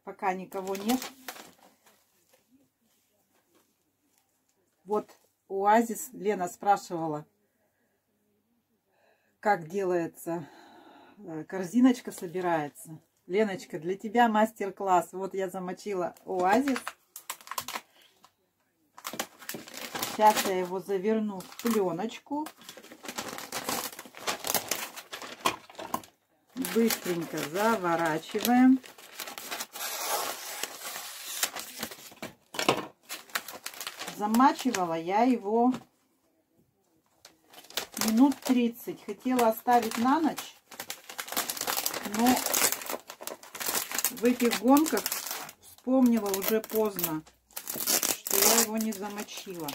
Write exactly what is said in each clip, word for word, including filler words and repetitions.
пока никого нет. Вот оазис. Лена спрашивала, как делается, корзиночка собирается. Леночка, для тебя мастер-класс. Вот я замочила оазис. Сейчас я его заверну в пленочку. Быстренько заворачиваем. Замачивала я его минут тридцать. Хотела оставить на ночь, но в этих гонках вспомнила уже поздно, что я его не замочила.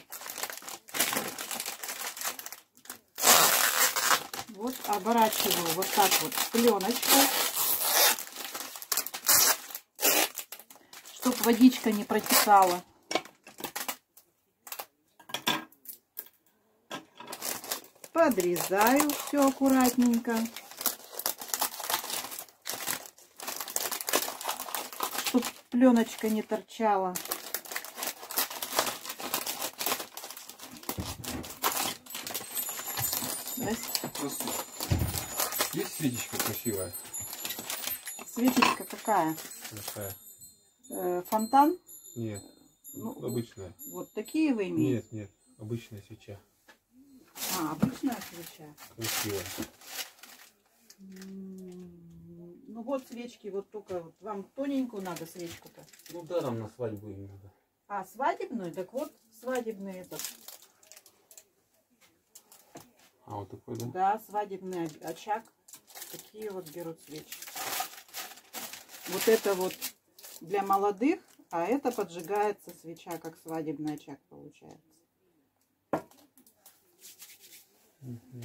Вот оборачиваю вот так вот в пленочку, чтобы водичка не протекала. Подрезаю все аккуратненько, чтобы пленочка не торчала. Есть свечечка красивая? Свечечка какая? Какая? Э, фонтан? Нет, ну, обычная. Вот такие вы имеете? Нет, нет, обычная свеча. А, обычная свеча? Красивая. Ну вот свечки, вот только вот вам тоненькую надо свечку-то. Ну да, нам на свадьбу им надо. А, свадебную? Так вот, свадебный этот. А, вот такой, да? Да, свадебный очаг. Такие вот берут свечи. Вот это вот для молодых, а это поджигается свеча, как свадебный очаг получается. Угу.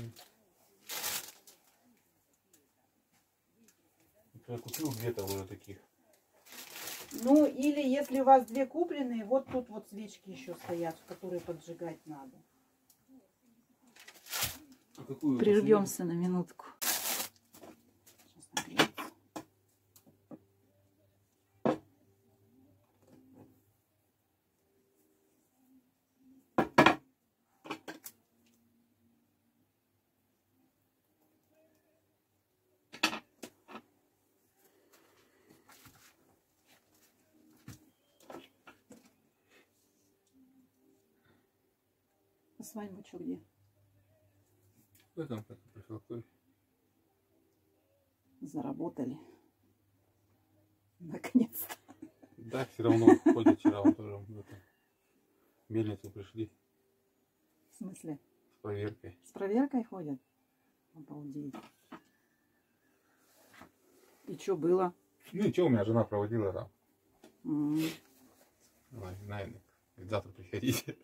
Я купил где-то уже таких. Ну, или если у вас две купленные, вот тут вот свечки еще стоят, которые поджигать надо. А какую? Прервемся на минутку. Свадьба что где? В этом как профилактории. Заработали. Наконец-то. Да, все равно ходят вчера он тоже в этом. Мельницу пришли. В смысле? С проверкой. С проверкой ходят? Обалдеть. И что было? Ну и что, у меня жена проводила там. Mm. Она, наверное, завтра приходите.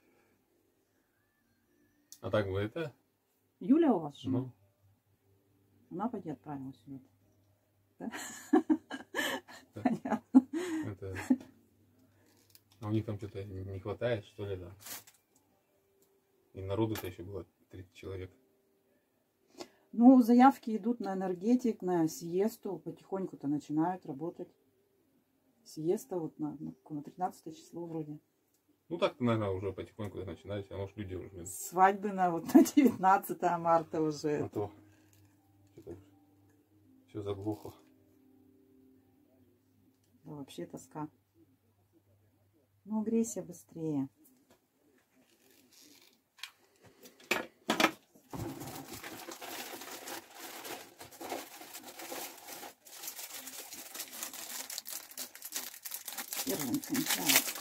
А так бы это? Юля у вас жена? Ну. Она пойди отправилась сюда. Да? Да. Понятно. Это... А у них там что-то не хватает, что ли, да? И народу-то еще было тридцать человек. Ну, заявки идут на энергетик, на сиесту. Потихоньку-то начинают работать. Сиеста вот на, на тринадцатое число вроде. Ну так-то, наверное, уже потихоньку начинается, а может люди уже... Свадьбы на, вот, на девятнадцатое марта уже. А то что-то все заглохло. Да, вообще тоска. Ну, грейся быстрее. Первым кончается.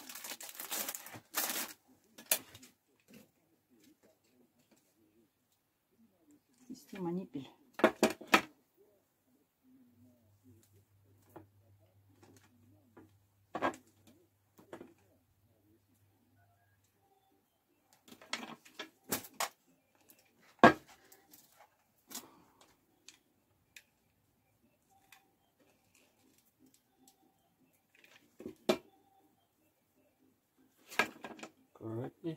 Система ниппель. Аккуратней.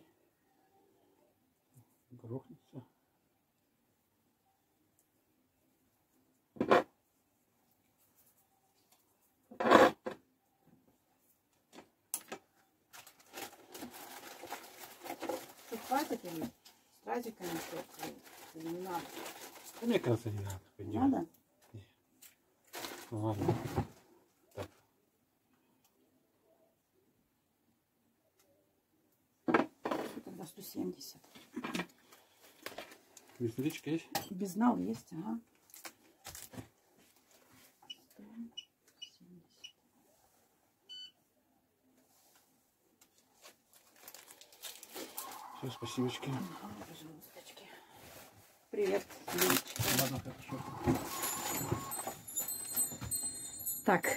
Грохнется. связать или с стразиками что-то? Или не надо? Да мне кажется, не надо. Пойдем. Надо? Нет. Ну ладно. Так. Что тогда сто семьдесят? Веснички есть? Безнал есть, ага. Все, спасибочки. Привет, Юлечка. Ладно, хорошо. Так.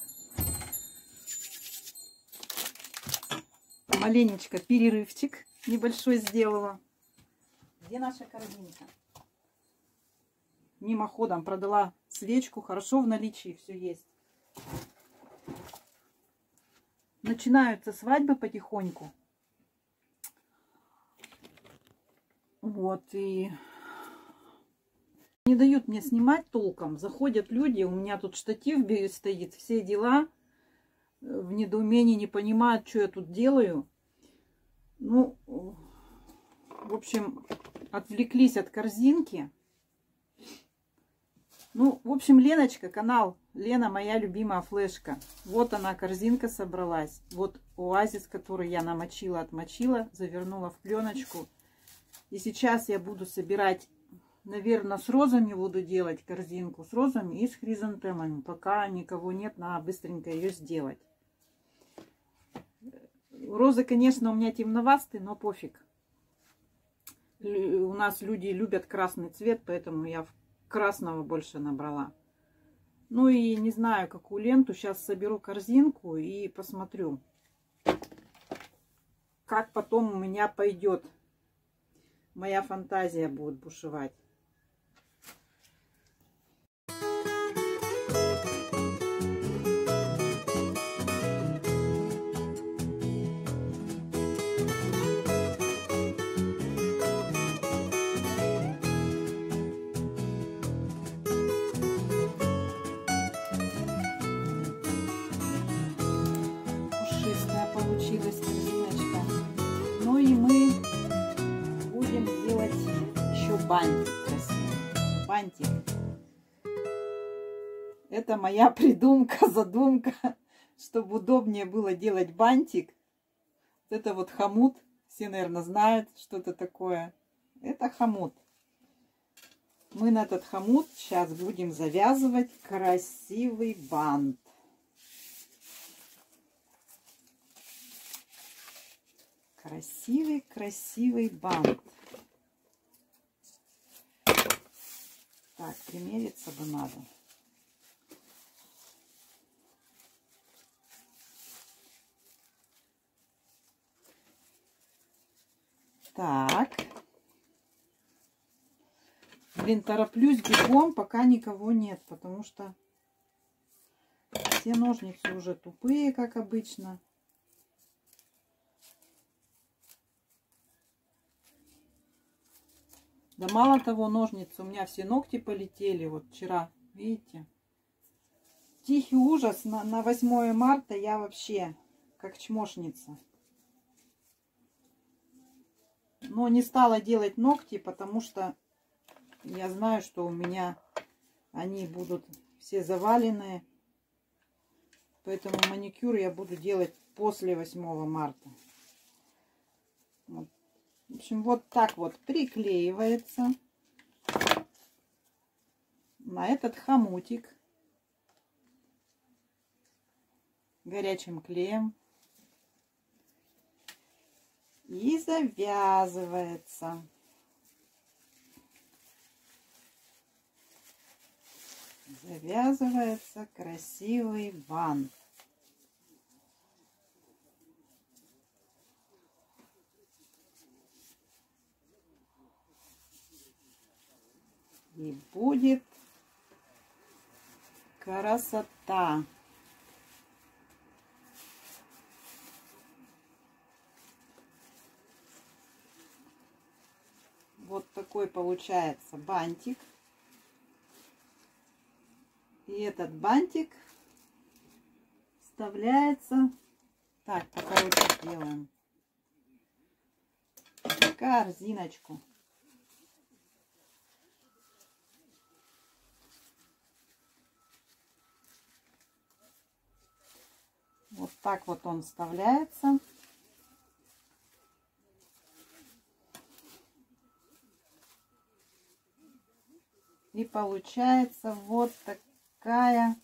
Маленечко перерывчик небольшой сделала. Где наша корзинка? Мимоходом продала свечку. Хорошо в наличии все есть. Начинаются свадьбы потихоньку. Вот, и не дают мне снимать толком. Заходят люди, у меня тут штатив стоит, все дела. В недоумении, не понимают, что я тут делаю. Ну, в общем, отвлеклись от корзинки. Ну, в общем, Леночка, канал Лена, моя любимая флешка. Вот она, корзинка собралась. Вот оазис, который я намочила, отмочила, завернула в пленочку. И сейчас я буду собирать, наверное, с розами буду делать корзинку. С розами и с хризантемами. Пока никого нет, надо быстренько ее сделать. Розы, конечно, у меня темновастые, но пофиг. У нас люди любят красный цвет, поэтому я красного больше набрала. Ну и не знаю, какую ленту. Сейчас соберу корзинку и посмотрю, как потом у меня пойдет. Моя фантазия будет бушевать. Пушистая получилась корзиночка. Ну и мы будем делать еще бантик красивый. Бантик. Это моя придумка, задумка, чтобы удобнее было делать бантик. Вот это вот хомут. Все, наверное, знают, что это такое. Это хомут. Мы на этот хомут сейчас будем завязывать красивый бант. Красивый, красивый бант. Так, примериться бы надо. Так. Блин, тороплюсь бегом, пока никого нет, потому что все ножницы уже тупые, как обычно. Да мало того, ножницы, у меня все ногти полетели. Вот вчера, видите? Тихий ужас. На, на восьмое марта я вообще как чмошница. Но не стала делать ногти, потому что я знаю, что у меня они будут все заваленные. Поэтому маникюр я буду делать после восьмого марта. Вот. В общем, вот так вот приклеивается на этот хомутик горячим клеем и завязывается. Завязывается красивый бант. И будет красота. Вот такой получается бантик. И этот бантик вставляется. Так, покороче сделаем. корзиночку. Вот так вот он вставляется. И получается вот такая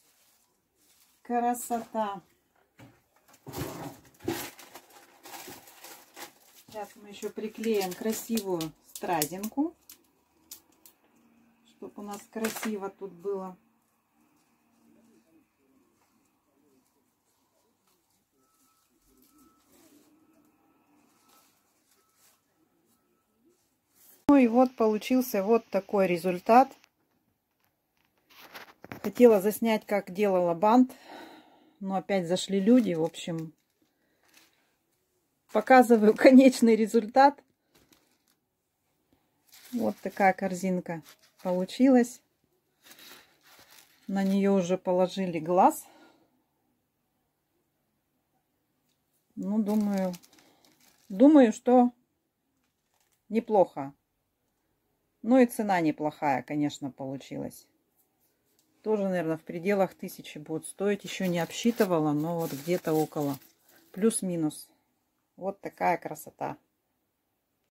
красота. Сейчас мы еще приклеим красивую стразинку, чтобы у нас красиво тут было. Ну и вот получился вот такой результат. Хотела заснять, как делала бант, но опять зашли люди. В общем, показываю конечный результат. Вот такая корзинка получилась. На нее уже положили глаз. Ну, думаю, думаю, что неплохо. Ну и цена неплохая, конечно, получилась. Тоже, наверное, в пределах тысячи будет стоить. Еще не обсчитывала, но вот где-то около. Плюс-минус. Вот такая красота.